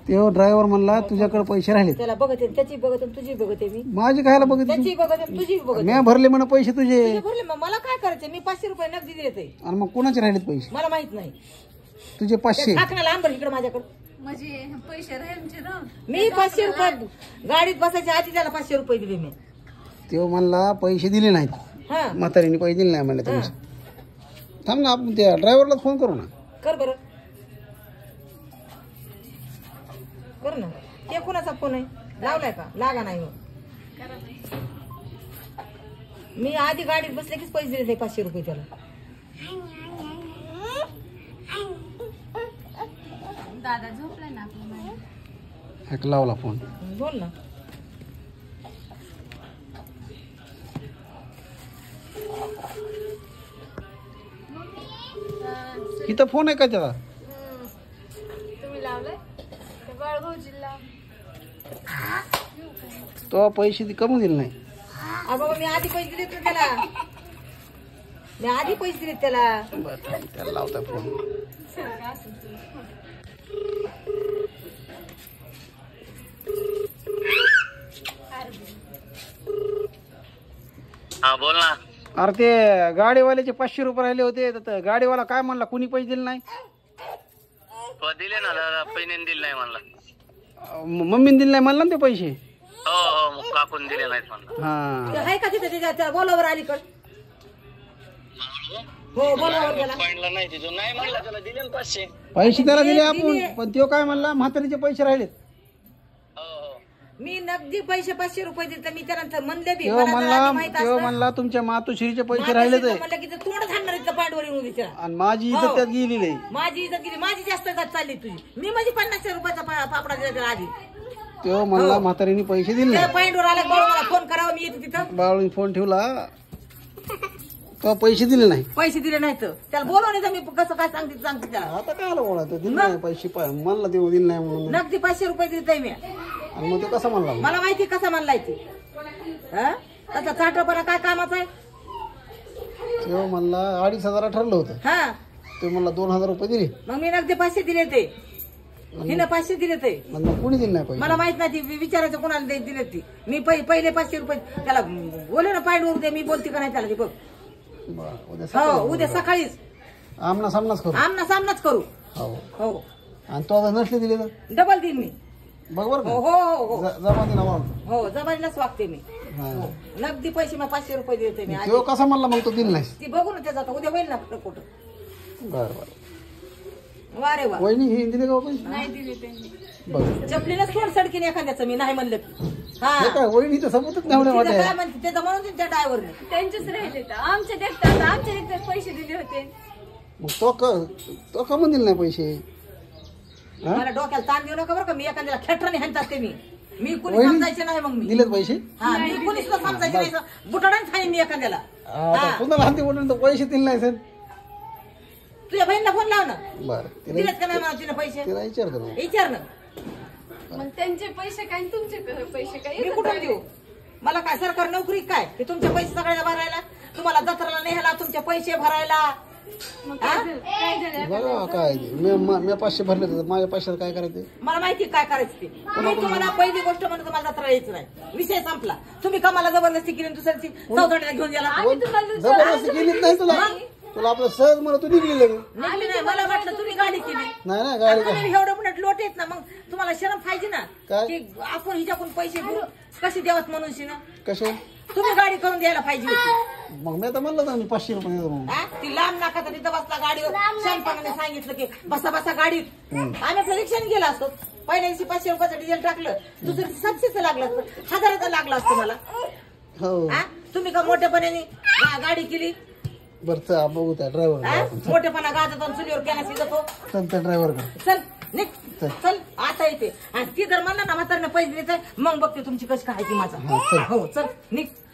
तो ड्रायव्हर म्हणला तुझ्याकडे पैसे राहिले. त्याला बघते, त्याची बघते, तुझी बघते मी. माझी खायला बघते, त्याची बघते, तुझी बघते. मी भरले म्हणा पैसे तुझे. भरले, मग मला काय करायचं? मी 500 रुपये नगदी दिले. आणि मग कोणाचे राहिलेत पैसे? मला माहित नाही. तुझे 500 टाकण्याला आंबर इकडे माझ्याकडे. म्हणजे पैसे राहायचे ना. मी 500 रुपये गाडीत बसायच्या आधी त्याला 500 रुपये दिले मी. तो म्हणला पैसे दिले नाहीत. हा, म्हातारीने पैसे दिले नाही म्हणले तुम्ही. थांब ना, आपण त्या ड्रायव्हरला फोन करू ना. कर बरं, कर ना. ते कोणाचा फोन आहे? लावलाय का? लागा नाही. मग मी आधी गाडीत बसले कीच पैसे दिले 500 रुपये त्याला. दादा झोपलाय ना आपला. लावला फोन. बोल ना. इथं फोन आहे का त्याला? तुम्ही लावलाय? बाळभाऊजीला. तो पैसे कमी दिले नाही. बाबा मी आधी पैसे दिले त्याला. मी आधी पैसे दिले त्याला. बरं, त्याला लावता फोन. हा बोल ना. अरे ते गाडीवाल्याचे 500 रुपये राहिले होते, तर गाडीवाला काय म्हणला कुणी पैसे दिले नाही? तो दिले ना दादा, पहिने दिले नाही म्हणला. मम्मीने दिले नाही म्हणला ना ते पैसे. हो हो, मग काकून दिले नाहीत म्हणला. हा, आहे का तिथे त्याच्या बोलावर अलीकड? हो, बोलावर गेला. पॉइंटला नाही तिथून नाही म्हणला, त्याला दिले ना 500. पैसे त्याला दिले आपण, पण तो काय म्हणला म्हातारीचे पैसे राहिलेत. हो हो, मी नगदी पैसे 500 रुपये दिले. मी त्यानंतर म्हणले बी, तो मला जर आधी म्हणला माहित तो असतं, म्हणला तुमच्या मातोश्रीचे पैसे राहिलेत आहे. म्हणलं की तोंड थांबणार इथं पांडवर येऊन विचारा. आणि माझी इज्जत त्यात गेलेली आहे. माझी इज्जत गेली, माझी जास्त इज्जत चालली तुझी. मी माझी 50 रुपयाचा पापडा दिला त्याला आधी. तो म्हणला म्हातारीने पैसे दिले त्या नाही. पॉइंटवर आला, मला फोन करावा, मी येते तिथं. बाळून फोन ठेवला, तो पैसे दिले नाही. पैसे दिले नाहीत त्याला बोलवून मी कसं काय सांगते त्याला. आता काय आलं बोला, तो दिले नाही पैसे. म्हणला देऊ दिले नाही म्हणून. नगदी 500 रुपये दिले मी. आणि मग तो कसा म्हणला? मला माहिती कसा म्हणलाय ती. आता चाटपणा काय कामाचा आहे? तो म्हणला 2,500 ठरलं होतं. हा, तो म्हणला 2,000 रुपये दिले. मग मी नगदी 500 दिले ते. हिनं 500 दिले ते. मग कुणी दिले नाही पैसे? मला माहित नाही, ती विचारायचं कोणाला दिले ती. मी पहिले 500 रुपये त्याला बोलू ना, पायडवर दे. मी बोलते का नाही त्याला ते बघ. हो, उद्या सकाळीच आमना सामनाच करू. आमना सामनाच करू. हो हो, आणि तो आता नसले दिले तर डबल देईन मी. बघ बरं हो का, हो हो जमा दिला म्हणून. हो, जबानीलाच वागते मी. नगदी पैसे मग 500 रुपये देते मी. तो कसा म्हणला मग तो दिला नाही? ती बघू ना त्याचा, उद्या होईल ना कुठं. बरं बरं. वा रे वा. वहिनी हे दिले का पैसे? नाही दिले त्यांनी. बघ चपलीनच सोड सडकीने एखाद्याचं मी नाही म्हणलं की. हा, हे काय वहिनीचं सबूतच नाही तिथं वाटत. काय म्हणते त्याचं म्हणून त्या ड्रायव्हरने. त्यांचेच राहिले तर आमच्या देखतात पैसे दिले होते. मग तो का म्हणून दिले नाही पैसे? मला डोक्याला ताण देऊ नका बरं का. मी एखाद्याला खेटराने हाणतात ते मी कुणी वहिनी? समजायचे नाही. मग मी दिलेत पैसे? हा, मी कुणी सुद्धा समजायचे नाही. बुटाडाने खाईन मी एखाद्याला. आता पुन्हा लहान ते म्हणून पैसे दिले नाही सर. तुझ्या बहिणीला फोन लाव ना. बरं, दिलेत का नाही मला तिने पैसे? तिला विचारतो ना. विचार ना. मग त्यांचे पैसे काय आणि तुमचे पैसे काय? मी कुठून देऊ? मला काय सरकार नोकरी काय की तुमचे पैसे सगळ्याला भरायला, तुम्हाला जत्राला नेहाला तुमचे पैसे भरायला? मग काय झालं? बघा काय मी 500 भरले तर माझ्या 500 काय करायचं? मला माहिती काय करायचं ते. मी तुम्हाला पहिली गोष्ट म्हणून तुम्हाला जत्रा यायचं नाही, विषय संपला. तुम्ही कमाला जबरदस्ती केली, दुसऱ्याची चौथाड्याला घेऊन गेला. जबरदस्ती केलीच नाही तुला आपलं सहज म्हणत तू निघली लगेच. नाही, मला वाटलं तुम्ही गाडी केली. नाही ना गाडी तुम्ही एवढं म्हणत लोट येत ना, मग तुम्हाला शरम पाहिजे ना काय? की आपण हिच्याकडून पैसे घेऊ कशी द्यावत म्हणून ना. कसे? तुम्ही गाडी करून द्यायला पाहिजे होती. मग मी तर म्हणलं ना मी 500 रुपये देतो म्हणून. ती लांब नाका तर तिथं बसला गाडीवर. शानपणाने सांगितलं की बसा बसा गाडीत. आम्ही रिक्षाने गेला असतो. पहिल्या दिवशी 500 रुपयाचं डिझेल टाकलं, दुसऱ्या दिवशी 700चं लागलं असतं, 1000चं लागलं असतं मला. हो, तुम्ही का मोठेपणाने गाडी केली? बरं बघू त्या ड्रायव्हर. मोठेपणा गाजत चुलीवर केला जातो. चल त्या ड्रायव्हर चल निघ, चल आता येते. आणि ती जर म्हणला ना म्हातारने पैसे देत, मग बघते तुमची कशी काय ती माझा. हो चल निघ.